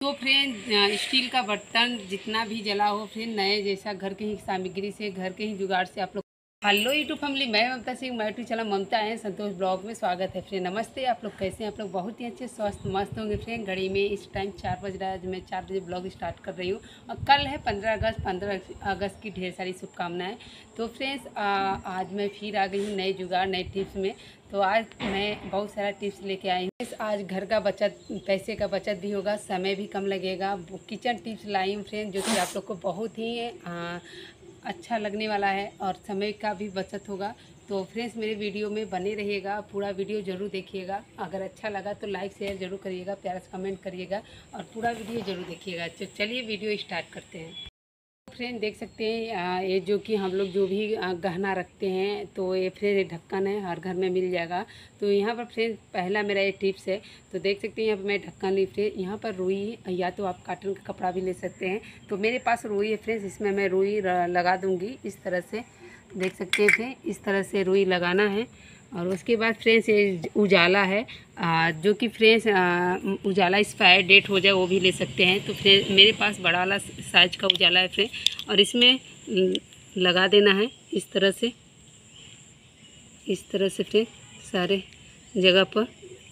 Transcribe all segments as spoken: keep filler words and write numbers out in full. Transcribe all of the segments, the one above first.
तो friend steel का बर्तन जितना भी जला हो फ्रेंड नए जैसा घर के ही सामग्री से घर के ही जुगाड़ से आप लोग। हेलो यूट्यूब फैमिली, मैं ममता सिंह, मैं यूट्यूब चैनल ममता है संतोष ब्लॉग में स्वागत है फ्रेंड। नमस्ते, आप लोग कैसे हैं? आप लोग बहुत ही अच्छे स्वस्थ मस्त होंगे फ्रेंड। घड़ी में इस टाइम चार बज रहा है, आज मैं चार बजे ब्लॉग स्टार्ट कर रही हूँ और कल है पंद्रह अगस्त। पंद्रह अगस्त की ढेर सारी शुभकामनाएं। तो फ्रेंड्स आज मैं फिर आ गई हूँ नए जुगाड़ नए टिप्स में। तो आज मैं बहुत सारा टिप्स लेके आई हूँ। आज घर का बचत, पैसे का बचत भी होगा, समय भी कम लगेगा। किचन टिप्स लाई हूँ फ्रेंड, जो कि आप लोग को बहुत ही आ, अच्छा लगने वाला है और समय का भी बचत होगा। तो फ्रेंड्स मेरे वीडियो में बने रहिएगा, पूरा वीडियो ज़रूर देखिएगा। अगर अच्छा लगा तो लाइक शेयर ज़रूर करिएगा, प्यारा से कमेंट करिएगा और पूरा वीडियो ज़रूर देखिएगा। तो चलिए वीडियो स्टार्ट करते हैं। फ्रेंड देख सकते हैं ये जो कि हम लोग जो भी गहना रखते हैं तो ये फ्रेंड ढक्कन है, हर घर में मिल जाएगा। तो यहाँ पर फ्रेंड पहला मेरा ये टिप्स है। तो देख सकते हैं यहाँ पर मैं ढक्कन ली फ्रेंड, यहाँ पर रुई या तो आप कॉटन का कपड़ा भी ले सकते हैं। तो मेरे पास रुई है फ्रेंड्स, इसमें मैं रुई लगा दूँगी इस तरह से। देख सकते हैं फ्रेंड इस तरह से रुई लगाना है। और उसके बाद फ्रेंड्स ये उजाला है, आ, जो कि फ्रेंड्स उजाला एक्सपायर डेट हो जाए वो भी ले सकते हैं। तो फ्रेंड मेरे पास बड़ा वाला साइज का उजाला है फ्रेंड, और इसमें लगा देना है इस तरह से, इस तरह से फ्रेंड सारे जगह पर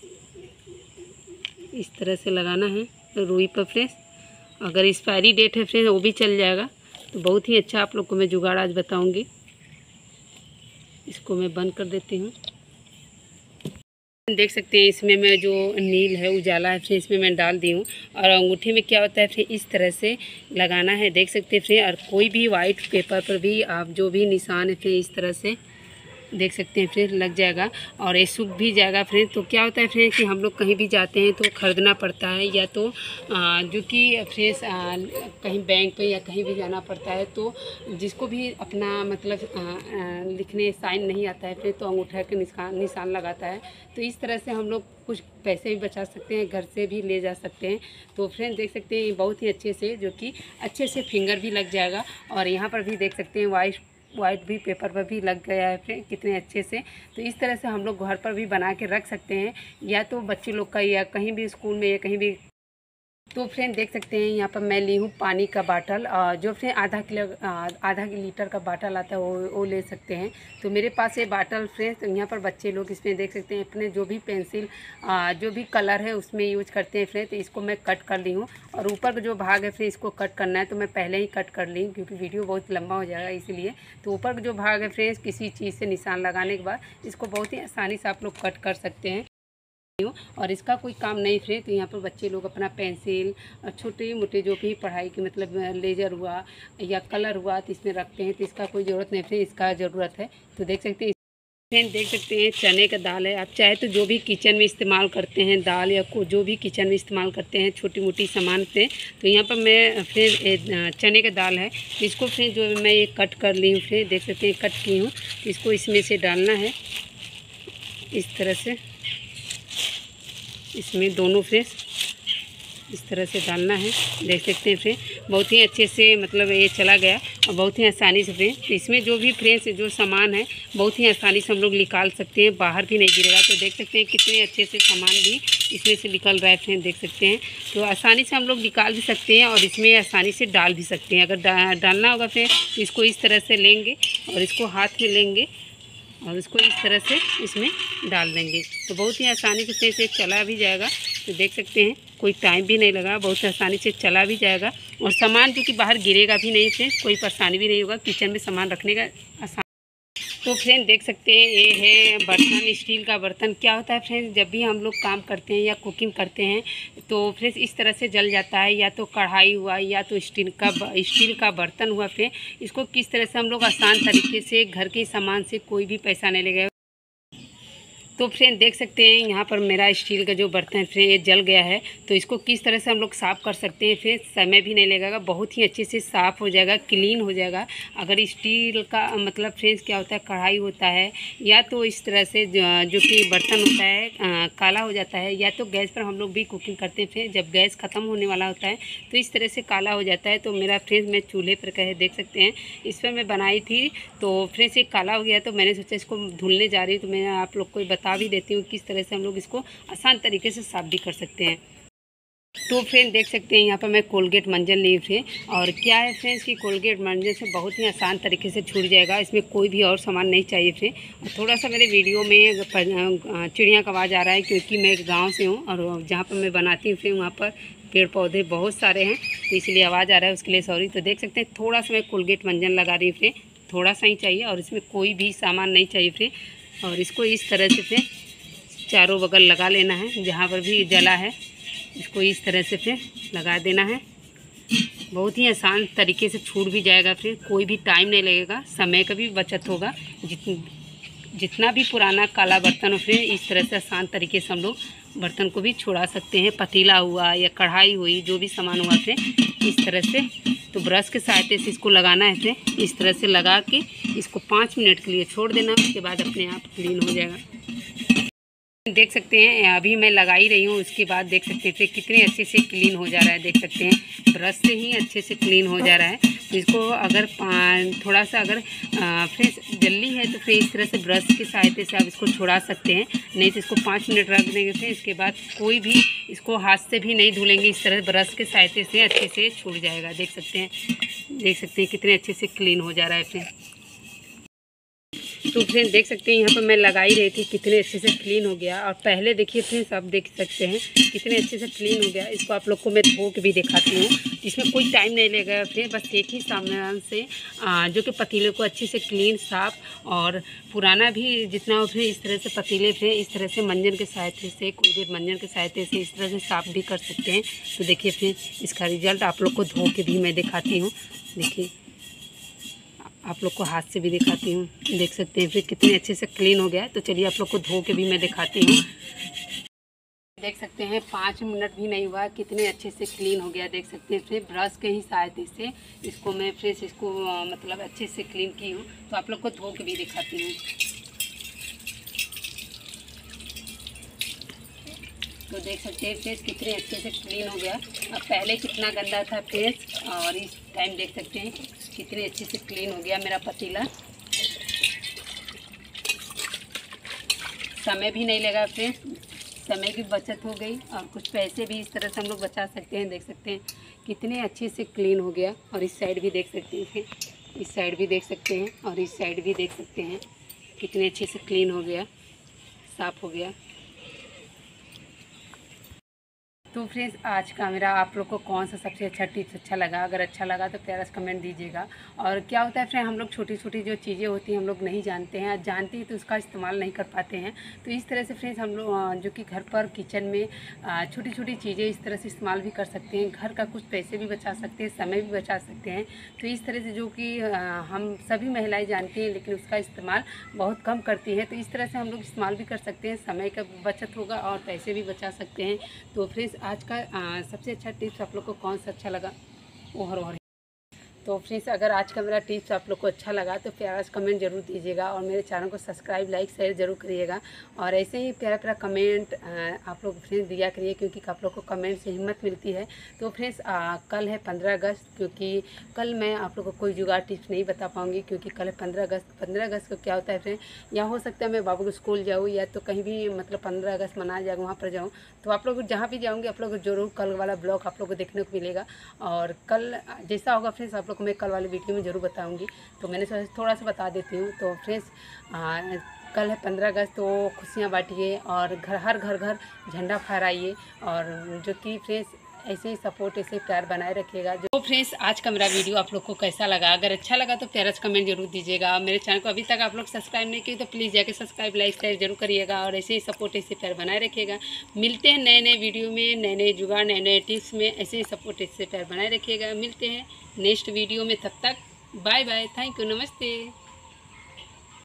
इस तरह से लगाना है रुई पर फ्रेंड्स। अगर एक्सपायरी डेट है फ्रेंड वो भी चल जाएगा। तो बहुत ही अच्छा आप लोग को मैं जुगाड़ आज बताऊँगी। इसको मैं बंद कर देती हूँ। देख सकते हैं इसमें मैं जो नील है उजाला है फिर इसमें मैं डाल दी हूँ। और अंगूठे में क्या होता है फिर इस तरह से लगाना है, देख सकते हैं फिर। और कोई भी वाइट पेपर पर भी आप जो भी निशान है फिर इस तरह से देख सकते हैं फ्रेंड लग जाएगा और ये सूख भी जाएगा फ्रेंड। तो क्या होता है फ्रेंड कि हम लोग कहीं भी जाते हैं तो ख़रीदना पड़ता है, या तो आ, जो कि फ्रेंड्स कहीं बैंक पे या कहीं भी जाना पड़ता है। तो जिसको भी अपना मतलब आ, आ, लिखने साइन नहीं आता है फिर तो अंगूठा के निशान निशान लगाता है। तो इस तरह से हम लोग कुछ पैसे भी बचा सकते हैं, घर से भी ले जा सकते हैं। तो फ्रेंड देख सकते हैं बहुत ही अच्छे से, जो कि अच्छे से फिंगर भी लग जाएगा। और यहाँ पर भी देख सकते हैं वाइट वाइट भी पेपर पर भी लग गया है फ्रेंड कितने अच्छे से। तो इस तरह से हम लोग घर पर भी बना के रख सकते हैं, या तो बच्चे लोग का या कहीं भी स्कूल में या कहीं भी। तो फ्रेंड देख सकते हैं यहाँ पर मैं ली हूँ पानी का बाटल, जो फ्रेंड आधा किलो आधा लीटर का बाटल आता है वो वो ले सकते हैं। तो मेरे पास ये बाटल फ्रेंड्स, तो यहाँ पर बच्चे लोग इसमें देख सकते हैं अपने जो भी पेंसिल जो भी कलर है उसमें यूज करते हैं फ्रेंड। तो इसको मैं कट कर ली हूँ और ऊपर का जो भाग है फ्रेंड इसको कट करना है। तो मैं पहले ही कट कर ली क्योंकि वीडियो बहुत लंबा हो जाएगा इसलिए। तो ऊपर का जो भाग है फ्रेंड्स किसी चीज़ से निशान लगाने के बाद इसको बहुत ही आसानी से आप लोग कट कर सकते हैं। और इसका कोई काम नहीं फ्रेंड। तो यहाँ पर बच्चे लोग अपना पेंसिल छोटे मोटे जो भी पढ़ाई के मतलब लेजर हुआ या कलर हुआ तो इसमें रखते हैं। तो इसका कोई ज़रूरत नहीं फ्रेंड, इसका ज़रूरत है। तो देख सकते हैं फ्रेंड, देख सकते हैं चने का दाल है। आप चाहे तो जो भी किचन में इस्तेमाल करते हैं दाल या को जो भी किचन में इस्तेमाल करते हैं छोटी मोटी सामान से। तो यहाँ पर मैं फ्रेंड चने का दाल है, तो इसको फ्रेंड जो मैं ये कट कर ली हूँ फ्रेंड, देख सकते हैं कट की हूँ। तो इसको इसमें से डालना है इस तरह से, इसमें दोनों फ्रेंड्स इस तरह से डालना है। देख सकते हैं फ्रेंड बहुत ही अच्छे से मतलब ये चला गया और बहुत ही आसानी से फ्रेंड। तो इसमें जो भी फ्रेंड्स जो सामान है बहुत ही आसानी से हम लोग निकाल सकते हैं, बाहर भी नहीं गिरेगा। तो देख सकते हैं कितने अच्छे से सामान भी इसमें से निकल रहा है फ्रेंड, देख सकते हैं। तो आसानी से हम लोग निकाल भी सकते हैं और इसमें आसानी से डाल भी सकते हैं। अगर डा, डालना होगा फ्रेंड तो इसको इस तरह से लेंगे और इसको हाथ में लेंगे और इसको इस तरह से इसमें डाल देंगे। तो बहुत ही आसानी से इसे चला भी जाएगा। तो देख सकते हैं कोई टाइम भी नहीं लगा, बहुत आसानी से चला भी जाएगा और सामान जो कि बाहर गिरेगा भी नहीं से, कोई परेशानी भी नहीं होगा किचन में सामान रखने का आसान। तो फ्रेंड देख सकते हैं ये है बर्तन, स्टील का बर्तन। क्या होता है फ्रेंड जब भी हम लोग काम करते हैं या कुकिंग करते हैं तो फ्रेंड इस तरह से जल जाता है, या तो कढ़ाई हुआ या तो स्टील का स्टील का बर्तन हुआ फ्रेंड। इसको किस तरह से हम लोग आसान तरीके से घर के सामान से कोई भी पैसा नहीं लगेगा। तो फ्रेंड देख सकते हैं यहाँ पर मेरा स्टील का जो बर्तन है फ्रेंड ये जल गया है। तो इसको किस तरह से हम लोग साफ़ कर सकते हैं फ्रेंड, समय भी नहीं लगेगा, बहुत ही अच्छे से साफ़ हो जाएगा, क्लीन हो जाएगा। अगर स्टील का मतलब फ्रेंड्स क्या होता है कढ़ाई होता है या तो इस तरह से जो कि बर्तन होता है आ, काला हो जाता है, या तो गैस पर हम लोग भी कुकिंग करते हैं फ्रेंड जब गैस ख़त्म होने वाला होता है तो इस तरह से काला हो जाता है। तो मेरा फ्रेंड्स मैं चूल्हे पर कहे देख सकते हैं इस पर मैं बनाई थी तो फ्रेंड्स ये काला हो गया। तो मैंने सोचा इसको धुलने जा रही हूँ, तो मैं आप लोग को बता भी देती हूँ किस तरह से हम लोग इसको आसान तरीके से साफ भी कर सकते हैं। तो फ्रेंड देख सकते हैं यहाँ पर मैं कोलगेट मंजन ली फ्रेंड, और क्या है फ्रेंड्स कि कोलगेट मंजन से बहुत ही आसान तरीके से छूट जाएगा। इसमें कोई भी और सामान नहीं चाहिए फ्रेंड। और थोड़ा सा मेरे वीडियो में चिड़िया का आवाज़ आ रहा है क्योंकि मैं एक गाँव से हूँ और जहाँ पर मैं बनाती हूँ फ्रेंड वहाँ पर पेड़ पौधे बहुत सारे हैं, तो इसलिए आवाज़ आ रहा है, उसके लिए सॉरी। तो देख सकते हैं थोड़ा सा मैं कोलगेट मंजन लगा रही हूँ फ्रेंड, थोड़ा सा ही चाहिए और इसमें कोई भी सामान नहीं चाहिए फ्रेंड। और इसको इस तरह से फ्रेंड चारों बगल लगा लेना है, जहाँ पर भी जला है इसको इस तरह से फिर लगा देना है। बहुत ही आसान तरीके से छूट भी जाएगा फिर, कोई भी टाइम नहीं लगेगा, समय का भी बचत होगा। जित जितना भी पुराना काला बर्तन हो फिर इस तरह से आसान तरीके से हम लोग बर्तन को भी छुड़ा सकते हैं। पतीला हुआ या कढ़ाई हुई, जो भी सामान हुआ फिर इस तरह से। तो ब्रश के सहायता से इसको लगाना है फिर इस तरह से लगा के इसको पाँच मिनट के लिए छोड़ देना, उसके बाद अपने आप क्लीन हो जाएगा। देख सकते हैं अभी मैं लगा ही रही हूँ, उसके बाद देख सकते हैं फिर कितने अच्छे से क्लीन हो जा रहा है। देख सकते हैं ब्रश से ही अच्छे से क्लीन हो जा रहा है। तो इसको अगर थोड़ा सा अगर फिर जल्दी है तो फिर इस तरह से ब्रश की सहायता से आप इसको छुड़ा सकते हैं, नहीं तो इसको पाँच मिनट रख देंगे फिर इसके बाद कोई भी इसको हाथ से भी नहीं धुलेंगे, इस तरह ब्रश के सहायता से अच्छे से छूट जाएगा। देख सकते हैं देख सकते हैं कितने अच्छे से क्लीन हो जा रहा है फिर। तो फ्रेंड देख सकते हैं यहाँ पर मैं लगा ही रही थी, कितने अच्छे से क्लीन हो गया। और पहले देखिए फ्रेंड्स, आप देख सकते हैं कितने अच्छे से क्लीन हो गया। इसको आप लोग को मैं धो के भी दिखाती हूँ, इसमें कोई टाइम नहीं लगेगा फ्रेंड, बस एक ही सामान से आ, जो कि पतीले को अच्छे से क्लीन साफ और पुराना भी जितना हो फिर इस तरह से पतीले फिर इस तरह से मंजन के सहायता से कोलगेट मंजन के सहायता से इस तरह से साफ भी कर सकते हैं। तो देखिए फिर इसका रिजल्ट आप लोग को धो के भी मैं दिखाती हूँ। देखिए आप लोग को हाथ से भी दिखाती हूँ, देख सकते हैं फिर कितने अच्छे से क्लीन हो गया है। तो चलिए आप लोग को धो के भी मैं दिखाती हूँ। देख सकते हैं पाँच मिनट भी नहीं हुआ, कितने अच्छे से क्लीन हो गया। देख सकते हैं फिर ब्रश के ही सहायता से इसको मैं फिर इसको मतलब अच्छे से क्लीन की हूँ। तो आप लोग को धो के भी दिखाती हूँ। तो देख सकते हैं फेस कितने अच्छे से क्लीन हो गया। अब पहले कितना गंदा था फेस और इस टाइम देख सकते हैं कितने अच्छे से क्लीन हो गया मेरा पतीला। समय भी नहीं लगा फेस, समय की बचत हो गई और कुछ पैसे भी इस तरह से हम लोग बचा सकते हैं। देख सकते हैं कितने अच्छे से क्लीन हो गया। और इस साइड भी देख सकते हैं, इस साइड भी देख सकते हैं और इस साइड भी देख सकते हैं कितने अच्छे से क्लीन हो गया, साफ़ हो गया। तो फ्रेंड्स आज का मेरा आप लोग को कौन सा सबसे अच्छा टिप्स अच्छा लगा, अगर अच्छा लगा तो प्यारा सा कमेंट दीजिएगा। और क्या होता है फ्रेंड, हम लोग छोटी छोटी जो चीज़ें होती हैं हम लोग नहीं जानते हैं, जानते हैं तो उसका इस्तेमाल नहीं कर पाते हैं। तो इस तरह से फ्रेंड्स हम लोग जो कि घर पर किचन में छोटी छोटी चीज़ें इस तरह से इस्तेमाल भी कर सकते हैं, घर का कुछ पैसे भी बचा सकते हैं, समय भी बचा सकते हैं। तो इस तरह से जो कि हम सभी महिलाएँ जानती हैं लेकिन उसका इस्तेमाल बहुत कम करती हैं। तो इस तरह से हम लोग इस्तेमाल भी कर सकते हैं, समय का बचत होगा और पैसे भी बचा सकते हैं। तो फ्रेंड्स आज का आ, सबसे अच्छा टिप्स आप लोग को कौन सा अच्छा लगा वो और तो फ्रेंड्स अगर आज का मेरा टिप्स आप लोग को अच्छा लगा तो प्यारा सा कमेंट जरूर दीजिएगा और मेरे चैनल को सब्सक्राइब लाइक शेयर जरूर करिएगा। और ऐसे ही प्यारा प्यारा कमेंट आप लोग फ्रेंड्स दिया करिए क्योंकि आप लोग को कमेंट से हिम्मत मिलती है। तो फ्रेंड्स कल है पंद्रह अगस्त, क्योंकि कल मैं आप लोग को कोई जुगाड़ टिप्स नहीं बता पाऊँगी क्योंकि कल है पंद्रह अगस्त। पंद्रह अगस्त को क्या होता है फ्रेंड, या हो सकता है मैं बाबू को स्कूल जाऊँ या तो कहीं भी मतलब पंद्रह अगस्त मनाया जाएगा वहाँ पर जाऊँ। तो आप लोग जहाँ भी जाऊँगी आप लोग जरूर कल वाला ब्लॉग आप लोग को देखने को मिलेगा। और कल जैसा होगा फ्रेंड्स आप लोग को मैं कल वाले वीडियो में ज़रूर बताऊंगी। तो मैंने थोड़ा सा बता देती हूँ। तो फ्रेंड्स कल है पंद्रह अगस्त, तो खुशियाँ बांटिए और घर हर घर घर झंडा फहराइए और जो कि फ्रेंड्स ऐसे ही सपोर्ट ऐसे प्यार बनाए रखिएगा। जो फ्रेंड्स आज का मेरा वीडियो आप लोग को कैसा लगा, अगर अच्छा लगा तो प्यारा सा कमेंट जरूर दीजिएगा। मेरे चैनल को अभी तक आप लोग सब्सक्राइब नहीं किए तो प्लीज़ जाके सब्सक्राइब लाइक शेयर जरूर करिएगा और ऐसे ही सपोर्ट ऐसे प्यार बनाए रखिएगा। मिलते हैं नए नए वीडियो में, नए नए जुगाड़, नए नए टिप्स में, ऐसे ही सपोर्ट ऐसे प्यार बनाए रखिएगा। मिलते हैं नेक्स्ट वीडियो में, तब तक बाय बाय, थैंक यू, नमस्ते।